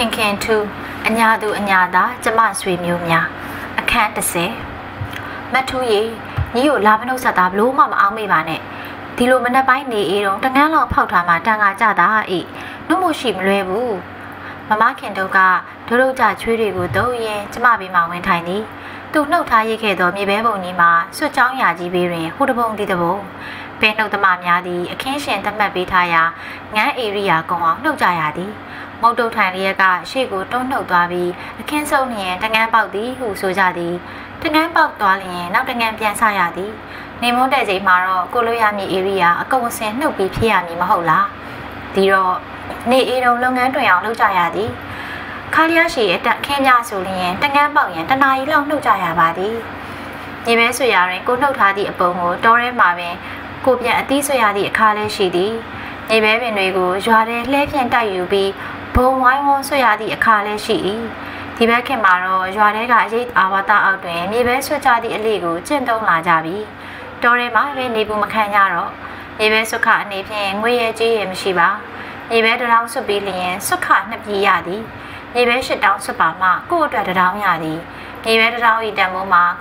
ခင်ထူအညာသူအညာသားကျမဆွေမျိုးများအခန်း30မထူးရေညီကိုလာမနှုတ်ဆက်တာဘလို့မှမအောင်မေးပါနဲ့ဒီလိုမနှက်ပိုင်းနေအေးတော့တငန်းလောက်ဖောက်ထားမှတန်ခါကြတာအေးနှုတ်မရှိမလွဲဘူးမမခင်တို့ကဒုကြချွေးတွေကိုတုံးရင်ကျမဘေးမှာဝင်ထိုင်သည်သူနှုတ်ထားရိတ်ခဲ့သောမြေပဲပုံကြီးမှာစွတ်ချောင်းရာကြီးဘေးတွင်ဟိုတပုံဒီတပုံပင်နှုတ်သမားများသည်အခင်းရှင်သတ်မှတ်ပေးထားရာငန်းဧရိယာကုံအောင်နှုတ်ကြရသည်မုတ်တုတ်ထိုင်လျက်ကရှေ့ကိုတွန်းနှုတ်သွားပြီးအခင်းဆုံးလျင်တငန်းပေါက်သည်ဟုဆိုကြသည်တငန်းပေါက်သွားလျင်နောက်တငန်းပြန်ဆရသည်နေမုန်းတဲ့ချိန်မှာတော့ကိုလိုရမည်ဧရိယာအကုံအစင်နှုတ်ပြီးဖြစ်ရမည်မဟုတ်လားဒီတော့နေအေးတုံလုပ်ငန်းတွင်အောင်လုပ်ကြရသည်ခါလျာရှိအတက်ခင်းများဆိုလျင်တငန်းပေါက်ရင်တနာရီလောက်နှုတ်ကြရပါသည်ညီမဲဆွေရတွင်ကိုနှုတ်ထားသည့်အပုံကိုတောထဲမှာပင်ကိုပြန်အသီးဆွေရသည့်အခါလေးရှိသည်ညီမဲပင်တွေကိုရွာထဲလှဲဖြန့်တိုက်ယူပြီးဘုံဝိုင်းဝန်းဆွရသည့်အခါလည်းရှိ၏ဒီဘက်ခင်မှာတော့ရွာထဲကအရေးအာဝါဒအောက်တွင်မြေပဲဆွကြသည့်အလေးကိုကျင့်သုံးလာကြပြီတောထဲမှာပဲနေဘူးမခံကြတော့မြေပဲဆွခအနေဖြင့်ငွေရဲကြေးရဲမရှိပါမြေပဲတရောင်းဆွပြီးလျင်ဆွခနှစ်ပြည်ရသည်မြေပဲ၈တောင်းဆွပါမှကို့အတွက်တရောင်းရသည်မြေပဲတရောင်းဤတန်ဖိုးမှာ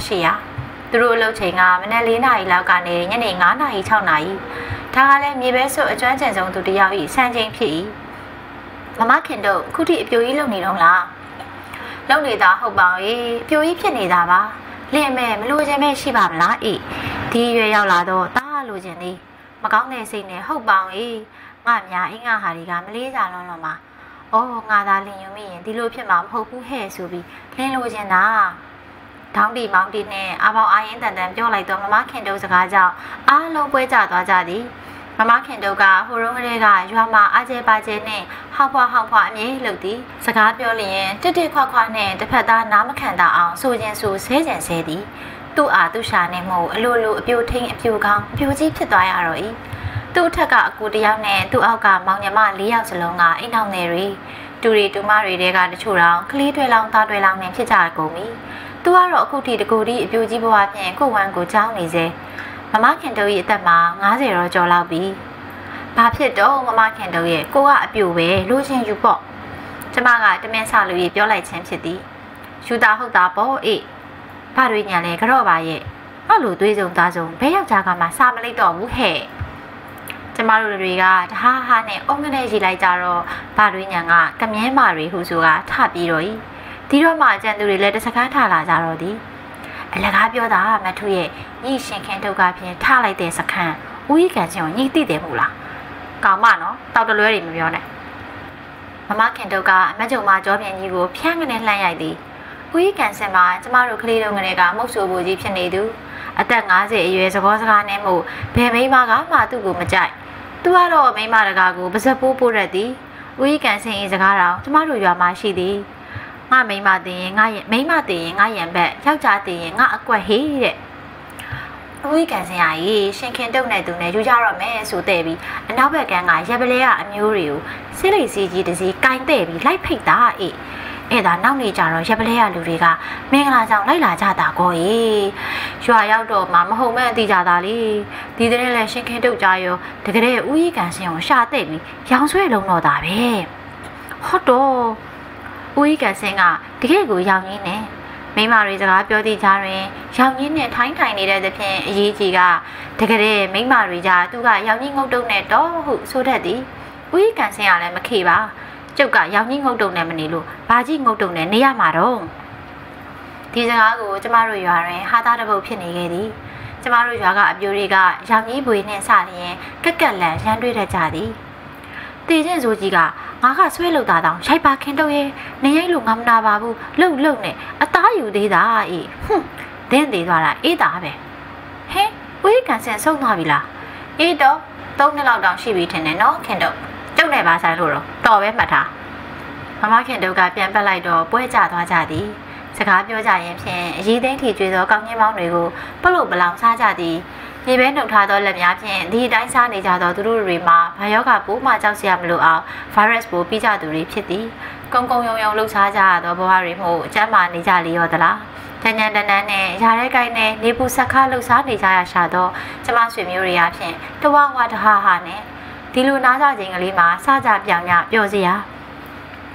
900သူတို့အလုပ်ချိန်ကမနက်4နာရီလောက်ကနေညနေ9နာရီ6နာရီဒါကလည်းမြေပဲဆွအကျွမ်းကျင်ဆုံးသူတယောက်ဤစံချိန်ဖြစ်၏မမခင်တို့ခုထိအပြိုကြီးလုံနေတော့လားလုံနေတာဟုတ်ပါရဲ့အပြိုကြီးဖြစ်နေတာပါလင့်မဲ့မလိုချင်မဲ့ရှိပါမလားအေးဒီရွယ်ရောက်လာတော့တားလိုချင်သည်မကောင်းတဲ့စိတ်နဲ့ဟုတ်ပါရဲ့ငါများအင်းငါဟာတွေကမလေးစားလုံးလုံးပါအော်ငါသာလင်ယူမိရင်ဒီလိုဖြစ်မှာမဟုတ်ဘူးဟဲ့ဆိုပြီးလင်းလိုချင်တာဒေါင်းတီမောင်းတီနဲ့အပေါင်းအာရင်တန်တန်ပြောလိုက်တော့မမခင်တို့စကားကြောင့်အားလုံးပွဲကြသွားကြသည်မမခင်တို့ကဟိုရုံးကလေးကရွာမှာအားကျဲပါကျဲနဲ့ဟောက်ဖွားဟောက်ဖွားအမြဲလုပ်သည်စကားပြောလျင်တစ်တစ်ခွာခွာနဲ့တစ်ဖက်သားနားမခံတာအောင်ဆိုခြင်းဆိုဆဲခြင်းဆဲသည်သူ့အားသူ့ရှာနေမှုအလိုလိုအပြိုထိန်အပြိုကောင်းအပြိုကြီးဖြစ်သွားရတော့၏သူ့ထက်ကအကူတယောက်နဲ့သူ့အောက်ကမောင်ညမ4ယောက်စလုံးကအိမ်အောင်နယ်တွေတူရီတူမတွေတဲကတချို့တော့ကလေးတွေလောင်းသားတွေလောင်းနဲ့ဖြစ်ကြကုန်ပြီသူကတော့အခုထိတကူဒီအပြိုကြီးဘဝဖြင့်ကိုဝမ်းကိုကြောင်းနေစေမမခင်တို့ရဲ့အသက်မှာ90တော့ကျော်လောက်ပြီဘာဖြစ်တော့မမခင်တို့ရဲ့ကိုကအပြိုပဲလိုချင်ယူပေါ့ကျမကတမင်းဆလူကြီးပြောလိုက်ခြင်းဖြစ်သည်ယူတာဟုတ်တာပေါ့အေးဘာတွေညာလဲကြော့ပါရဲ့အဲ့လိုသွေးစုံသားစုံဘဲယောက်ျားကမှစာမလိုက်တော့ဘူးဟဲ့ကျမတို့တွေကတဟားဟာနဲ့အုံကနေရီလိုက်ကြတော့ဘာတွေညာကကမြဲမာတွေဟုဆိုကထပြီးတော့ဤဒီတော့မှအကျန်သူတွေလည်းတစ်စကန်းထလာကြတော့သည်အလကားပြောတာမထူရဲ့ညီရှင်ခင်ဒုက္ခဖြင့်ထားလိုက်တဲ့စခန်းဦးကြီးကန်ချင်းကိုညီသိတယ်မို့လားကောင်းမနော်တောက်တလွဲတွေမပြောနဲ့မမခင်ဒုက္ခအမချုံမကြောပြင်ကြီးကိုဖျန်းကနေလှမ်းရိုက်သည်ဦးကြီးကန်စင်မှာကျမတို့ကလေးတုန်းကလေးကမုတ်ဆိုးဘူကြီးဖြစ်နေသူအသက်50အရွယ်စကောစကားနဲ့မို့ဘယ်မိန်းမကမှသူ့ကိုမကြိုက်သူကတော့မိန်းမတကာကိုပါဇက်ပိုးပို့ရက်သည်ဦးကြီးကန်စင်၏စကားတော်ကျမတို့ရွာမှာရှိသည်ငါမိန်းမတင်ရင်ငါရဲ့မိန်းမတင်ရင်ငါရံဘက်ယောက်ျားတင်ရင်ငါအကွက်ဟေးတဲ့ဦးကြီးကန်စင်ရည်ရှင်ခင်တုတ်နဲ့သူနဲ့ယူကြတော့မယ်ဆိုတဲ့ပြီးအနောက်ဘက်ကန်းကရက်ပလဲကအမျိုးတွေကိုစစ်လိစီကြီးတစီကင်တဲ့ပြီးလိုက်ဖိတ်တာအေးအဲ့ဒါနောက်နေကြတော့ရက်ပလဲကလူတွေကမင်္ဂလာဆောင်လိုက်လာကြတာကိုရွာရောက်တော့မှမဟုတ်မဲ့သိကြတာလေဒီတဲ့လည်းရှင်ခင်တုတ်ကြရောတကယ်ဦးကြီးကန်စင်ကိုရှာတဲ့ပြီးရောင်ဆွဲလုံးတော့တာပဲဟုတ်တော့ဦးကြီးကန်စင်ကတကယ်ကိုရောင်ရင်းနဲ့မိမတွေစကားပြောသည့်ကြားတွင်ရောင်ရင်းနဲ့ထိုင်းထိုင်နေတဲ့သဖြင့်အရေးကြီးကတကယ်မိမတွေကြားသူကရောင်ကြီးငုတ်တုံနဲ့တော့ဟုဆိုတတ်သည်ဦးကြီးကန်စင်ကလည်းမခေပါကျုပ်ကရောင်ကြီးငုတ်တုံနဲ့မနေလို့ဘာကြီးငုတ်တုံနဲ့နေရမှာတော့ဒီစကားကိုကျမတို့ရွာတွင်ဟာသားတပုတ်ဖြစ်နေခဲ့သည်ကျမတို့ရွာကအပြိုတွေကရောင်ကြီးပွေနှင့်စလျင်ကက်ကက်လန်ရမ်းတွေးတတ်ကြသည်တည်ချင်းစိုးကြီးကငါကဆွဲလို့တာတောင်ရိုက်ပါခင်တော့ရဲ့နေရိုက်လို့ငါမနာပါဘူးလှုပ်နဲ့အသားယူသေးတာအေးဒင်းသေးသွားတာအေးတာပဲဟဲဝေးကန်ဆန်ဆုံးသွားပြီလားအေးတော့3နှစ်လောက်တောင်ရှိပြီထင်တယ်နော်ခင်တော့ကျုပ်နဲ့ပါဆိုင်လို့တော့တော်ပဲမှတ်ထားမမခင်တို့ကပြန်ပတ်လိုက်တော့ပွဲကြသွားကြသည်စကားပြောကြရင်ဖြင့်အရေးသိမ်းထီကျွေးသောကောင်းကြီးမောင်းတွေကိုပလို့ပလောင်စားကြသည်မြေပဲနှုတ်ထားသောလက်များဖြင့်ဒီအတိုင်းစားနေကြသောသူတို့တွေမှာဘာယောဂပိုးမှကြောက်စရာမလိုအောင်ဗိုင်းရပ်စ်ပိုးပြီးကြသူတွေဖြစ်သည်ကုန်းကုန်းယုံယုံလှုပ်ရှားကြရသောဘဝတွေမှုအကျမ်းမာနေကြလေရောသလားတန်တန်နဲ့ရာထဲကိုင်းနဲ့နေပူဆက်ခါလှုပ်ရှားနေကြရရှာသောကျမဆွေမျိုးတွေအဖြစ်တဝဝတဟာဟာနဲ့ဒီလိုနားကြခြင်းကလေးမှာစားကြပြောင်ညပျော်စရာ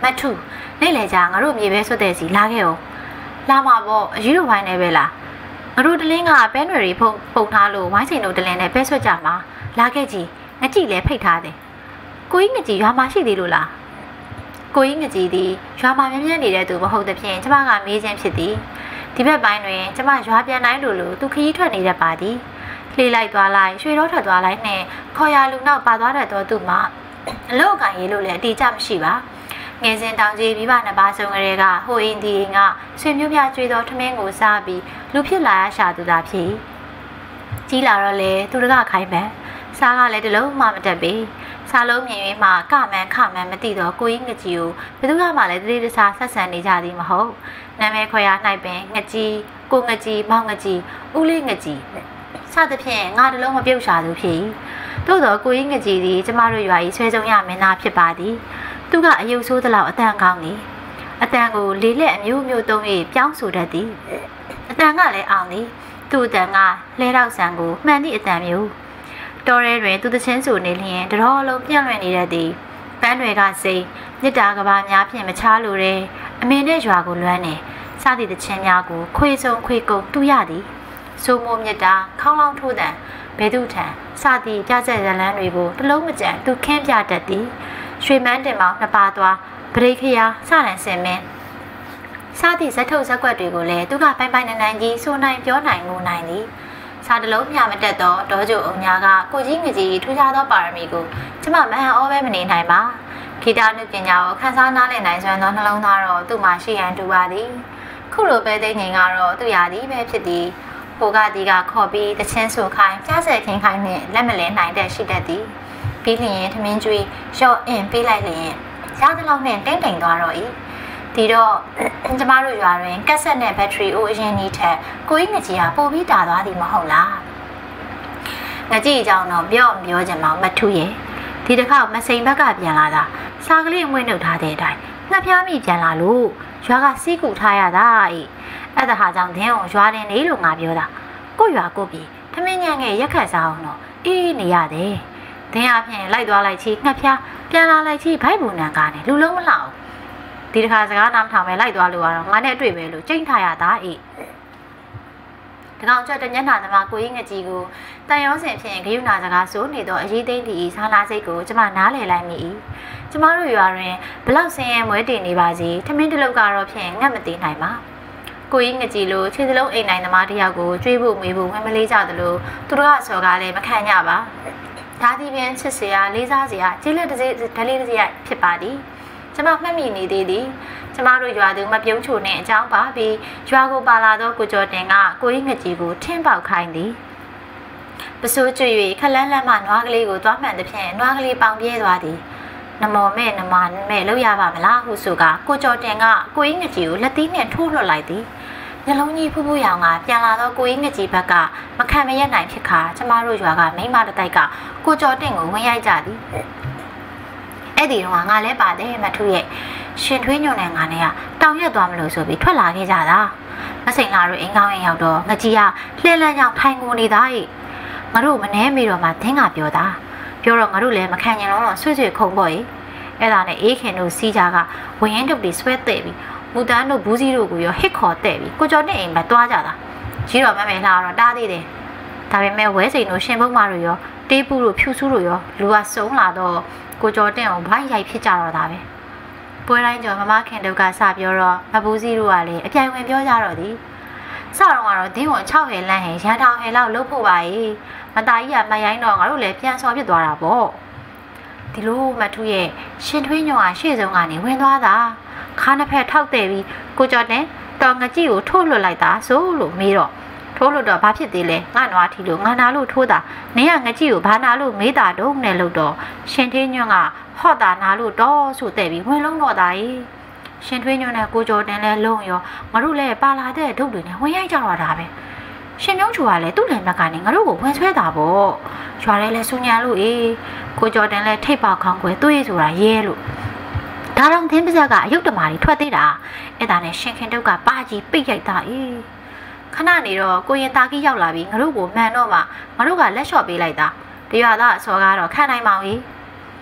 မထူနေ့လေကြာငါတို့မြေပဲဆွတ်တဲ့စီလာခဲ့အောင်လာမှာပေါ့အကြီးတို့ဝိုင်းနေပဲလားငါတို့တလင်းကပဲနွယ်ရီပုံထားလို့ဝိုင်းချိန်တို့တလင်းနဲ့ပဲဆွတ်ကြမှာလာခဲ့ကြည့်ငကြည့်လဲဖိတ်ထားတယ်ကိုကြီးငကြည့်ရွာမှာရှိသေးလို့လားကိုကြီးငကြည့်သည်ရွာမှာမြဲမြဲနေတဲ့သူမဟုတ်တဲ့ဖြင့်ကျမကမေးခြင်းဖြစ်သည်ဒီဘက်ပိုင်းတွင်ကျမရွာပြန်တိုင်းလိုသူခရီးထွက်နေတတ်ပါသည်လှေလိုက်သွားလိုက်ရွှေတော့ထွက်သွားလိုက်နဲ့ခေါ်ရလူနောက်ပါသွားတဲ့တော့သူမှအလောက်ကန်ရေးလို့လည်းအတိအကျမရှိပါငယ်စဉ်တောင်ကြီးမိဘနှစ်ပါးဆုံးကလေးကဟိုအင်းဒီကဆွေမျိုးများကျွေးသောထမင်းကိုစားပြီးလူဖြစ်လာရရှာသူသာဖြစ်ကြီးလာတော့လေသူတကခိုင်းပန်စားကလည်းတလုံးမှမတက်ပေစားလုံးမြင်ရင်မှကမှန်ခမှန်မသိတော့ကိုကြီးငကြီးကိုဘယ်သူမှလည်းတတိတခြားဆက်ဆံနေကြသည်မဟုတ်နာမည်ခွဲရ၌ပင်ငကြီးကိုငကြီးမောင်ငကြီးဦးလေးငကြီးစသဖြင့်ငါတလုံးမပြုတ်ရှာသူဖြစ်သို့တော့ကိုကြီးငကြီးသည်ကျမတို့ရွာကြီးဆွဲကြုံရမင်းသားဖြစ်ပါသည်သူကအယုတ်ဆိုးသလောက်အတန်ကောင်းသည်အတန်ကိုလေးလက်အမျိုးမျိုးသုံး၍ပြောင်းဆိုတတ်သည်အတန်ကလည်းအောင်သည်သူ့အတန်ကလဲတော့ဆန်ကိုမှန်သည့်အတန်မျိုးတော်ရဲတွင်သူတချင်းဆိုနေလျင်တတော်လုံးပြန့်လွင့်နေတတ်သည်ပန်းတွေကစိတ်မြစ်တာကဘာများဖြင့်မချားလိုတဲ့အမေနဲ့ရွာကိုလွမ်းနေစသည့်တချင်းများကိုခွေဆုံခွေကုန်တူရသည်စိုးမိုးမြစ်တာခေါင်းလောင်းထိုးတံဘဲသူထံစသည့်ပြဆက်ရလန်းတွေကိုတလုံးမကြံသူခင်းပြတတ်သည်ရွှေမန်းတင်မောင်နှစ်ပါးသွားပရိခရာစရန်စင်မင်းစားသည့်ဇက်ထုတ်ဇက်ကွက်တွေကိုလည်းသူကပိုင်ပိုင်နိုင်နိုင်ကြီးဆိုနိုင်ပြောနိုင်ငိုနိုင်သည်စားတလုံးမျှမတက်တော့ဒေါ်ကျိုအုံညာကကိုကြီးငကြီးထူးခြားသောပါရမီကိုကျမမဟန်အောပဲမနေနိုင်ပါဂီတနုပညာကိုခန်းစားနားလည်နိုင်စွမ်းသောနှလုံးသားတော့သူ့မှာရှိရန်တူပါသည်ခုလိုပဲသိငင်ကတော့သူ့ရာသည်ပဲဖြစ်သည်ဟိုကဒီကခေါ်ပြီးတချင်းဆိုခိုင်းကြားဆယ်ခင်းခိုင်းနဲ့လက်မလဲနိုင်တဲ့ရှိတတ်သည်ပြီးလျင်ထမင်းကျွေးရော့အင်ပေးလိုက်လျင်ရသလောက်နဲ့တိမ့်တိမ်သွားတော့၏ဒီတော့ကျမတို့ရွာတွင်ကက်ဆက်နဲ့ဘက်ထရီအိုအရင်ကြီးထက်ကိုကြီးငကြီးကပိုပြီးတာသွားသည်မဟုတ်လားငကြီးအကြောင်းတော့ပြောချင်မှမထူးရဲ့ဒီတစ်ခါမစိန်ဘက်ကပြန်လာတာစားကလေးမွေးနှုတ်ထားတဲ့အတိုင်းငှက်ဖျားမိပြန်လာလို့ရွာကစီးကူထားရတာ၏အဲ့ဒါဟာကြောင့်ဒင်းကိုရွာတင်နေလို့ငါပြောတာကိုရွာကိုပြီးထမင်းညံငယ်ရက်ခတ်စားအောင်တော့အေးနေရတယ်ဒင်းအပြင်လိုက်သွားလိုက်ချီငှက်ဖျားပြန်လာလိုက်ချီဘိုက်ဘူးနံကားနဲ့လူလုံးမလှအောင်ဒီတစ်ခါစကားနားမထောင်ပဲလိုက်သွားလို့ကတော့ငါနဲ့တွေ့ပဲလို့ကြိတ်ထားရတာအေးတကောင်ကျွတ်တညနာသမားကိုကြီးငကြီးကိုတန်ရောစင်ဖြင့်ဂယုဏစကားဆိုနေတော့အရေးသိမ့်သည့်ဆာလာစိတ်ကိုကျမနားလည်လိုက်မိ၏ကျမတို့ရွာတွင်ဘလောက်ဆင်းရဲမွဲတင်နေပါစေထမင်းတလုတ်ကတော့ဖြင့်ငတ်မသေးနိုင်ပါကိုကြီးငကြီးလိုခြေစလုံးအိမ်နိုင်သမားတယောက်ကိုကျွေးဖို့မေးဖို့ဝင်မလေးကြသလိုသူတို့ကစော်ကားလည်းမခံကြပါဒါဒီပင်ချစ်စရာလေးစားစရာကျေးလက်တစ်စိတ်ဓလေးတစ်စိတ်ဖြစ်ပါသည်ကျမမှတ်မိနေသေးသည်ကျမတို့ရွာသူမပြုံးချိုနဲ့အကြောင်းပါပြီးရွာကိုပါလာသောကိုကျော်တင်ကကိုကြီးငကြီးကိုထင်းပေါက်ခိုင်းသည်ပစိုးကျွေ၍ခလန်းလန်းမှနွားကလေးကိုသွားမှန်သဖြင့်နွားကလေးပေါင်ပြဲသွားသည်နမော်မဲ့နမမဲ့လောက်ရပါမလားဟုဆိုကကိုကျော်တင်ကကိုကြီးငကြီးကိုလက်သီးနဲ့ထိုးလွှတ်လိုက်သည်ညလုံးကြီးဖူးဖူးရောင်ကပြန်လာတော့ကိုကြီးငကြီးဘက်ကမခံမရက်နိုင်ဖြစ်ခါကျမတို့ရွာကမိမတတိုက်ကကိုကျော်တင်ကိုဝင်ရိုက်ကြသည်အဲ့ဒီတော့ငါလည်းပါတယ်မထူးရဲ့ရှင်ထွေးညွန့်နဲ့ငါနဲ့ကတောင်ရက်သွားမလို့ဆိုပြီးထွက်လာခဲ့ကြတာမစိန်လာတို့အိမ်ကောင်းရင်ရောက်တော့ငကြီးကလှဲလန်းရောက်ထိုင်ကုန်နေတာ၏ငါတို့မနှဲမိတော့မှသင်ကပြောတာပြောတော့ငါတို့လည်းမခံရင်တော့ဆွေ့ဆွေ့ခုံပေါ့၏အဲ့ဒါနဲ့အေးခင်တို့စီးကြကဝင်းရင်တုပ်တွေဆွဲတဲ့ပြီးမူတန်းတို့ဘူးစီတို့ကိုရောဟစ်ခေါ်တဲ့ပြီးကိုကျော်နဲ့အိမ်မှာတွားကြတာကြီးတော့မမဲလာတော့တားသေးတယ်ဒါပေမဲ့ဝဲစိန်တို့ရှင်ဘုံမတို့ရောတေးပူတို့ဖြူစုတို့ရောလူကစုံလာတော့ကိုကျော်တင်အောင်ဘိုင်းရိုက်ဖြစ်ကြတော့တာပဲပွဲတိုင်းကျော်မမခင်တို့ကစပြောတော့မဘူးစီတို့ကလည်းအပြိုင်ဝင်ပြောကြတော့သည်စတော့ကတော့ဒင်းဝင်6ဟဲလန်းဟဲရန်ထောင်ဟဲလောက်လှုပ်ဖို့ပါ၏မတာကြီးကမရိုင်းတော့ငါတို့လည်းပြန်စော်ဖြစ်သွားတာပေါ့ဒီလိုမထူးရဲ့ရှင်ထွေးညောကရှေ့ဆုံးကနေဝင်သွားတာခါနှစ်ဖက်ထောက်တဲ့ပြီးကိုကျော်တင်တော်ငကြီးကိုထိုးလွှတ်လိုက်တာဆိုလို့မေးတော့ထိုးလို့တော့ဘာဖြစ်သေးလဲငါနွားထီလို့ငါနာလို့ထိုးတာနင်းကငကြီးကိုဘာနာလို့မေးတာတော့နဲ့လို့တော့ရှင်ထွေးညွန့်ကဟော့တာနာလို့တော့ဆိုတဲ့ပြီးဝင်လုံးတော့တာကြီးရှင်ထွေးညွန့်နဲ့ကိုကျော်တင်လဲလုံးရောငါတို့လည်းပါလာတဲ့ဒုတ်တွေနဲ့ဝင်ရိုက်ကြတော့တာပဲရှင်မြုံချူကလည်းသူ့လည်းဘက်ကနေငါတို့ကိုဝင်ဆွဲတာပေါ့ရွာထဲလဲစူညာလို့ကိုကျော်တင်လဲထိတ်ပေါက်ခေါင်းကွယ်တွေးဆိုတာရဲလို့ဒါတော့သင်းပါဇက်ကအယုတ်တမာတွေထွက်သေးတာအဲ့ဒါနဲ့ရှင်ခင်တုတ်ကပါကြီးပိတ်ရိုက်တာခဏနေတော့ကိုရင်တာကြီးရောက်လာပြီးငါတို့ကိုမှန်တော့မှငါတို့ကလက်လျှော့ပေးလိုက်တာတရွာသားအစော်ကတော့ခံနိုင်ပါ့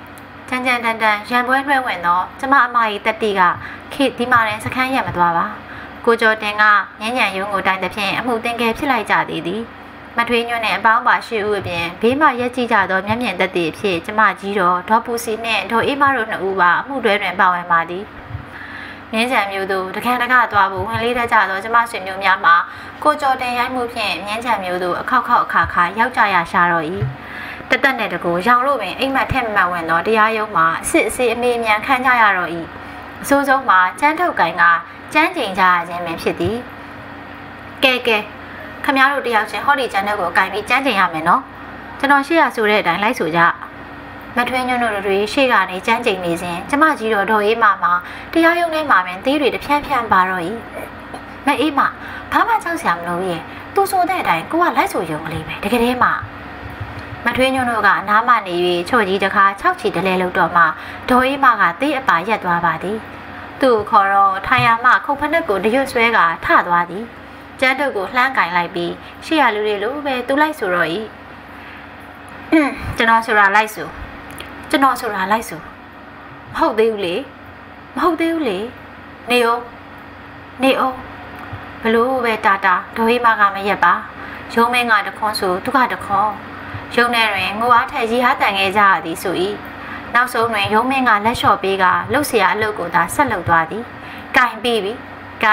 ကြမ်းကြမ်းတန်တန်ရန်ပွဲလွှဲဝင်တော့ကျမအမကြီးတက်တီကခေဒီမာရင်စခန်းရမသွားပါကိုကျော်တင်ကညဉ့်ညံရုံကိုတိုင်တဲ့ဖြင့်အမှုတင်ကယ်ဖြစ်လိုက်ကြသည်မထွေးညွန့်နဲ့အပေါင်းပါရှိဦးအပြင်ဘေးမှရက်ကြည့်ကြသောမျက်မြင်သက်သည့်အဖြစ်ကျမကြီးတော်ဒေါ်ပူစီနှင့်ဒေါ်အေးမတို့နှစ်ဦးပါအမှုတွဲတွင်ပါဝင်ပါသည်မြင်းချံမျိုးတို့တခန်းတခါသွားဖို့ဝင်လေးတတ်ကြသောကျမဆွေမျိုးများမှာကိုကျော်တင်ရိုက်မှုဖြင့်မြင်းချံမျိုးတို့အခါခါရောက်ကြရရှာတော့၏တသက်နဲ့တကူရောင်လို့ပင်အိမ်မက်ထက်မမှန်ဝင်သောတရားရုံးမှာအစ်အမေအမြန်ခန်းကြရတော့၏အစိုးဆုံးမှာကျန်းထုတ်ကိုင်ကကျန်းကျင်ကြရခြင်းပင်ဖြစ်သည်ကဲခမရတို့တယောက်ချင်းဟောဒီကျန်းတဲ့ကိုအကင်ပြီးကျန်းကျင်ရမယ်နော်ကျွန်တော်ရှေ့ရဆိုတဲ့အတိုင်းလိုက်ဆိုကြမထွေးညွန့်တို့တွေရှေ့ကနေကျန်းကျင်နေစဉ်ကျမကြီးတော်ဒေါ်အေးမတရားရုံးထဲမှာပင်သေးတွေတဖြန်းဖြန်းပါတော့၏မအေးမဘာမှကြောက်စရာမလိုရဲ့သူဆိုတဲ့အတိုင်းကိုကလိုက်ဆိုရုံကလေးပဲတကယ်တည်းမှမထွေးညွန့်တို့ကအနားမနေ၍ချော့ကြီးတခါ6ချီတလဲလို့တော့မှဒေါ်အေးမကသေးအပါရက်သွားပါသည်သူ့ခေါ်တော့ထိုင်ရမှခုတ်ဖက်ကိုတရွတ်ဆွဲကထသွားသည်ကျန်းတို့ကိုလှမ်းကင်လိုက်ပြီးရှေ့ရလူတွေလိုပဲသူလိုက်ဆိုတော့ဤကျွန်တော်ဆိုတာလိုက်ဆိုမဟုတ်သေးဘူးလေနေအောင်ဘလို့ပဲတာဒေါ်အေးမကမရက်ပါရုံးမင်းကတခွန်းဆိုသူကတခွန်းရုံးထဲတွင်ငိုအားထက်ရီဟာတန်ခဲ့ကြရသည်ဆို၏နောက်ဆုံးတွင်ရုံးမင်းကလက်လျှော့ပေးကလှုပ်เสียအလုပ်ကိုသာဆက်လုပ်သွားသည်ကင်ပြီးပြီ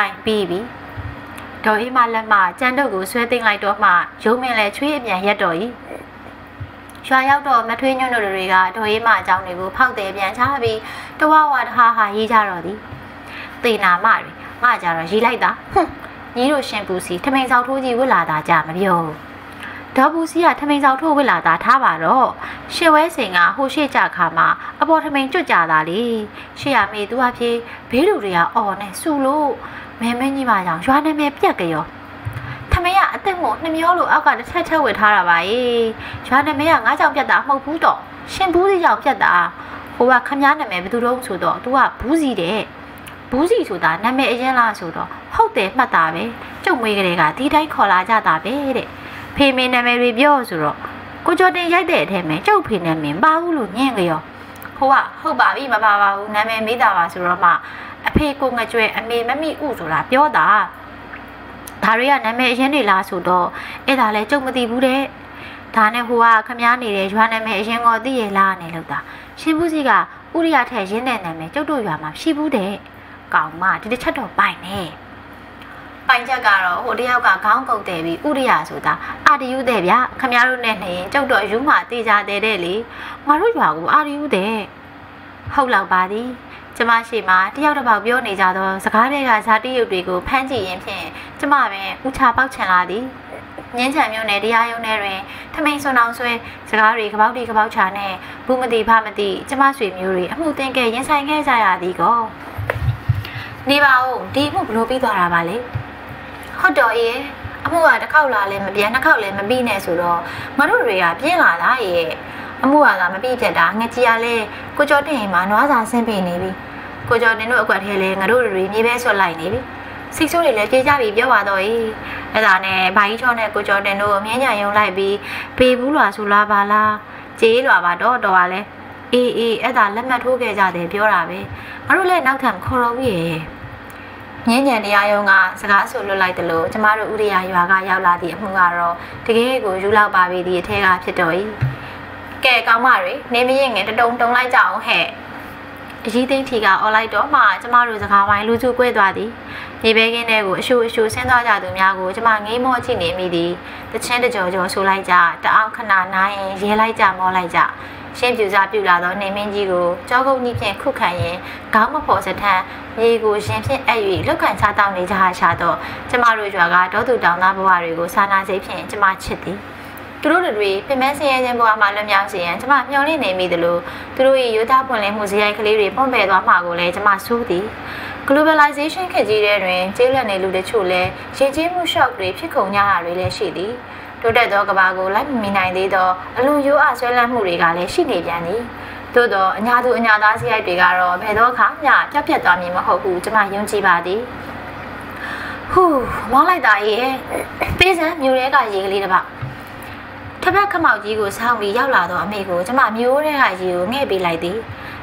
ဒေါ်အေးမလက်မှကျန်းတို့ကိုဆွဲသိမ်းလိုက်တော့မှရုံးမင်းလည်းချွေးအပြန်ရက်တော့၏ရွာရောက်တော့မထွေးညွန့်တို့တွေကဒေါ်အေးမအကြောင်းတွေကိုဖောက်တယ်ပြန်ချပြီးတဝဝတဟာရေးကြတော့သည်သေနာမတွေငါကြတော့ရေးလိုက်တာညီတို့ရှင်ပူစီထမိန်ဆောင်ထိုးကြီးဝစ်လာတာကြမပြောဒေါ်ပူစီကထမိန်ဆောင်ထိုးဝစ်လာတာထားပါတော့ရှစ်ဝဲစင်ကဟိုရှိကြခါမှာအပေါ်ထမိန်ကျွတ်ကြတာလေရှေ့ရမေသူအဖြစ်ဘေးလူတွေကအော်နဲ့စူလို့မင်းကြီးပါကြောင်ရွာနာမည်ပြက်ကြောထမရအသက်မို့နှမျောလို့အောက်ကတစ်ထက်ဝစ်ထားတာပါရွာနာမည်ကငါးကြောင်ပြက်တာမဟုတ်ဘူးတော့ရှင်ဘူးစီကြောင်ပြက်တာဟိုကခမည်းနာမည်ဘယ်သူတော့ဆိုတော့ तू ကဘူးစီတဲ့ဘူးစီဆိုတာနာမည်အရင်လားဆိုတော့ဟုတ်တယ်မှတ်တာပဲကျုပ်မွေးကလေးကဒီတိုင်းခေါ်လာကြတာပဲတဲ့ဖေမင်းနာမည်တွေပြောဆိုတော့ကိုကျော်တင်ရိုက်တဲ့အထက်မှာကျုပ်ဖေနာမည်ပါဘူးလို့ညင်ကြောဟိုကဟုတ်ပါပြီမပါပါဘူးနာမည်မေးတာပါဆိုတော့မှအဖေကိုငကြွယ်အမေမမိဥဆိုတာပြောတာဒါတွေကနာမည်အရင်တွေလားဆိုတော့အဲ့ဒါလဲကျုပ်မသိဘူးတဲ့ဒါနဲ့ဟိုကခမားနေတဲ့ရွာနာမည်အရင်ကသိရလားနဲ့လို့တာရှင်ဘူးစီကဥရိယထက်ရင်းတဲ့နာမည်ကျုပ်တို့ရွာမှာရှိဘူးတဲ့ကောင်မဒီတစ်ချက်တော့ပိုင်နေပိုင်ချက်ကတော့ဟိုတယောက်ကခေါင်းကုတ်တယ်ပြီးဥရိယဆိုတာအာတယူတဲ့ဗျခမားတို့နဲ့နေရင်ကျုပ်တော့ယူမှတေးကြတဲ့လေငါတို့ရွာကိုအာတယူတဲ့ဟုတ်လောက်ပါသည်ကျမရှိမှတယောက်တစ်ပေါက်ပြောနေကြသောစကားတွေကဇာတိရုပ်တွေကိုဖမ်းကြည့်ရင်ဖြင့်ကျမပင်ဥချပေါက်ချင်လာသည်ငင်းချံမျိုးနဲ့တရားရုံးထဲတွင်ထမိန်စွန်အောင်ဆွဲစကားတွေကပောက်တီကပောက်ချာနဲ့ဘူးမတိဖမတိကျမဆွေမျိုးတွေအမှုတင်ခဲ့ရင်ဆိုင်ခဲ့ကြရသည်ကောနေပါဦးဒီအမှုဘလို့ပြီးသွားတာပါလေဟုတ်တော်ရဲ့အမှုကတစ်ခေါက်လာလဲမပြန်နှစ်ခေါက်လဲမပြီးနဲ့ဆိုတော့ငါတို့တွေကပြင်းလာတာရဲ့အမှုကမပြီးဖြစ်တာငကြီးရလဲကိုကျော်တင်အိမ်မှာနွားစာဆင်းပေးနေပြီကိုကျော်တင်တို့အကွက်ထဲလဲငါတို့တွေမြေပဲဆွတ်လိုက်နေပြီစိတ်ဆိုးတွေလည်းပြေးကြပြီပြောပါတော့၏အဲ့ဒါနဲ့ဘာကြီးချောနဲ့ကိုကျော်တင်တို့မြင်းညာယုံလိုက်ပြီးပေဘူးလွာဆိုလားပါလားကြေးလွာပါတော့တော်ပါလဲအေးအဲ့ဒါလက်မှတ်ထိုးခဲ့ကြတယ်ပြောတာပဲငါတို့လည်းနောက်ထပ်ခေါ်တော့ဘူးရဲ့ငင်းညံတရားရုံးကစကားဆိုလွတ်လိုက်တယ်လို့ကျမတို့ဥရိယာရွာကရောက်လာသည့်အမှုကတော့တကယ်ကိုယူလောက်ပါပြီဒီအထက်ကဖြစ်တော့၏ကဲကောင်းမတွေနေမရင်ငယ်တုံလိုက်ကြအောင်ဟဲ့အကြီးသိန်းထီကအော်လိုက်တော့မှကျမတို့စကားဝိုင်းလူစုကွဲသွားသည်မြေပဲကင်းတဲ့ကိုအရှူဆင်းသွားကြသူများကိုကျမငေးမောကြည့်နေမိသည်တချင်းတကြောဆိုလိုက်ကြတအောင်ခဏနားရင်ရဲလိုက်ကြမောလိုက်ကြရှင်းပြူစားပြူလာသောနေမင်းကြီးကိုကြောကုန်းကြီးဖြင့်ခုခံရင်ခေါင်းမဖော်စထမ်းမြေကိုရင်ဖြင့်အပ်၍လုတ်ခံချတောင်းနေကြဟာရှာတော့ကျမတို့ရွာကဒေါသူတောင်သားဘဝတွေကိုစာနာစိတ်ဖြင့်ကျမချစ်သည်သူတို့တွေပြင်မဲဆင်းရဲခြင်းဘဝမှာလွတ်မြောက်စေရန်ကျမမျှော်လင့်နေမိသလိုသူတို့၏ရိုးသားပွင့်လင်းမှုစရိုက်ကလေးတွေပွန့်ပယ်သွားမှာကိုလည်းကျမစိုးသည် globalization ခေတ်ကြီးတဲ့တွင်ကျေးလက်နေလူတချို့လည်းရည်ကြီးမှု shock တွေဖြစ်ကုန်ကြတာတွေလည်းရှိသည်တိုးတက်သောကဘာကိုလိုက်မမီနိုင်သေးသောအလွန်ရိုးအားဆွဲလန်းမှုတွေကလည်းရှိနေပြန်သည်သို့သောအညာသူအညာသားစရိုက်တွေကတော့ဘယ်တော့မှပြတ်ပြတ်သွားမည်မဟုတ်ဘူးကျမယုံကြည်ပါသည်ဟူးမောင်းလိုက်တာရဲ့ပေးစံမျိုးရဲကရေကလေးတစ်ပါးထက်ခမောက်ကြီးကိုဆောင်းပြီးရောက်လာတော့အမေကိုကျမမျိုးရဲကရေကိုငှဲ့ပေးလိုက်သည်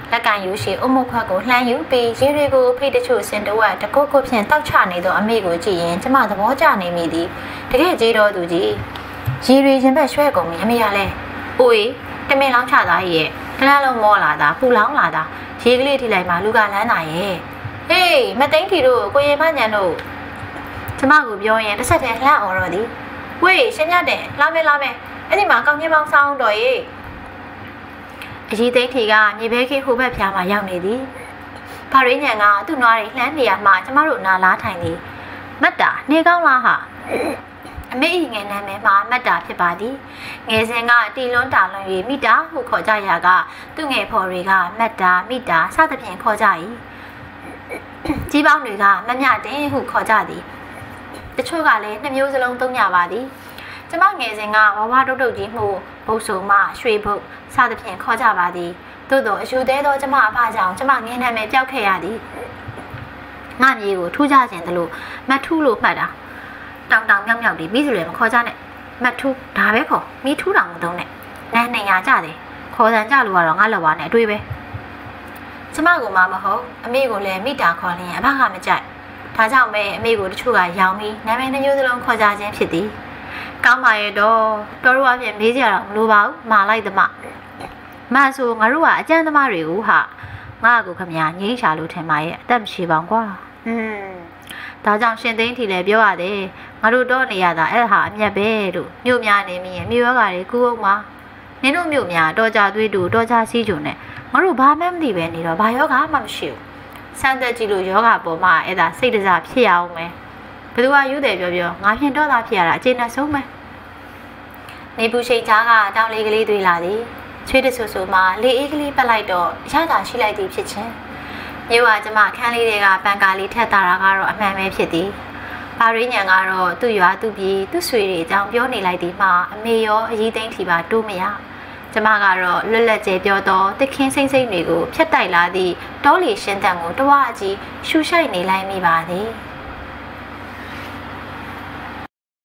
လက်ကန်ယူရှိအုံမခွက်ကိုလှမ်းယူပြီးရေတွေကိုဖိတ်တချို့စင်တဝက်တကုတ်ကုတ်ဖြင့်တောက်ချနေသောအမေကိုကြည့်ရင်ကျမသဘောကျနေမိသည်တကယ်ကြီးတော်သူကြီးရေတွေရင်ဘက်ရွှဲကုန်ပြီအမေကလည်းအိုးတမင်လောင်းချသားရဲ့ခဏလုံးမောလာတာပူလောင်းလာတာရေကလေးထိလိုက်မှလူကလန်းတာရဲ့ဟေးမသိန်းထီတို့ကိုရင်မညံတို့ကျမကိုပြောရင်တစ်ဆက်တည်းလှမ်းအောင်တော့သည်ဝေးရှင်းရတဲ့လာမယ်အဲ့ဒီမှာကောင်းကြီးပေါင်းဆောင်တော်ရဲ့အကြီးသိန်းထီကမြေဘဲခေဟိုဘက်ဖျားမှာရောက်နေသည်ဘာရင်းညံကသူ့နွားတွေလှမ်းနေရမှကျမတို့နာလားထိုင်သည်မတ်တာနေကောင်းလားဟာအမေငယ်နာမည်မှာမတ်တာဖြစ်ပါသည်ငယ်စဉ်ကတီလွန်းတာလွန်၍မိတာဟုခေါ်ကြရာကသူ့ငယ်ဖော်တွေကမတ်တာမိတာစသဖြင့်ခေါ်ကြ၏ကြီးပေါင်းတွေကမမြတင်ဟုခေါ်ကြသည်တချို့ကလည်းနှစ်မျိုးစလုံးသုံးကြပါသည်ကျမငယ်စဉ်ကဝဝတုတ်တုတ်ကြီးမှုဘုတ်ဆုံမှရွှေဘုတ်စသဖြင့်ခေါ်ကြပါသည်သို့သောအယူသေးသောကျမအဖကြောင့်ကျမငယ်နာမည်ပျောက်ခဲ့ရသည်ငါမြေကိုထူးကြခြင်းတလို့မထူးလို့မှတ်တာတောင်မြောက်ဒီမိစလွယ်မခေါ်ကြနဲ့မထူးဒါပဲခေါ်မိထူးတောင်မသုံးနဲ့နန်းနေရကြတယ်ခေါ်စံကြလို့ကတော့ငါလော်ပါနဲ့အတွေ့ပဲကျမကမှမဟုတ်အမေကိုလည်းမိတာခေါ်ရင်အဖကမကြိုက်ဒါကြောင့်ပဲအမေကိုတချို့ကရောင်ပြီးနာမည်နှမျိုးစလုံးခေါ်ကြခြင်းဖြစ်သည်ကောင်းပါရဲ့တော့တော်တို့အပြင်မေးကြရတော့မလိုပါဘူးမာလိုက်သမားမဆိုငါတို့ကအကျန်းသမားတွေကိုဟာငါ့ကိုခမညာငိမ့်ရှာလို့ထင်ပါရဲ့အသက်မရှိပါဘူးကွာဒါကြောင့်ရှင်သိန်းထီလည်းပြောရတယ်ငါတို့တော့နေရတာအဲ့ဒါဟာအမျက်ပဲလို့မြို့များနေမိရင်မြို့ရောဂါတွေကူအောင်ပါနင်တို့မြို့များတော်ကြသွေးတူတော်ကြစီးကြုံနဲ့ငါတို့ဘာမှမသိပဲနေတော့ဘာယောဂမှမရှိဘူးစမ်းသက်ကြည့်လို့ယောဂပေါ်မှာအဲ့ဒါစိတ်တစားဖြစ်ရအောင်မယ်ဘယ်သူကယူတယ်ပြောငါဖြင့်တော့တာဖြစ်ရတာအကျဉ်းနဲ့ဆုံးပဲနေပူရှိန်ချားကတောင်လေးကလေးတွေလာသည်ချွေးတဆူဆူမှလေအေးကလေးပတ်လိုက်တော့ရတာရှိလိုက်သည်ဖြစ်ချင်းမြို့ကကျမခန်းလေးတွေကပန်ကာလေးထက်တာကတော့အမှန်ပဲဖြစ်သည်ဘာရင်းညံကတော့သူ့ရွာသူ့ပြည်သူ့ဆွေတွေအကြောင်းပြောနေလိုက်သည်မှအမေရောအကြီးသိန်းထီပါတိုးမရကျမကတော့လွတ်လပ်ကျဲပြောတော့တခင်းစိမ့်စိမ့်တွေကိုဖျက်တိုက်လာသည့်တောလီရှင်းတန်ကိုတဝါကြီးရှူရှိုက်နေလိုက်မိပါသည်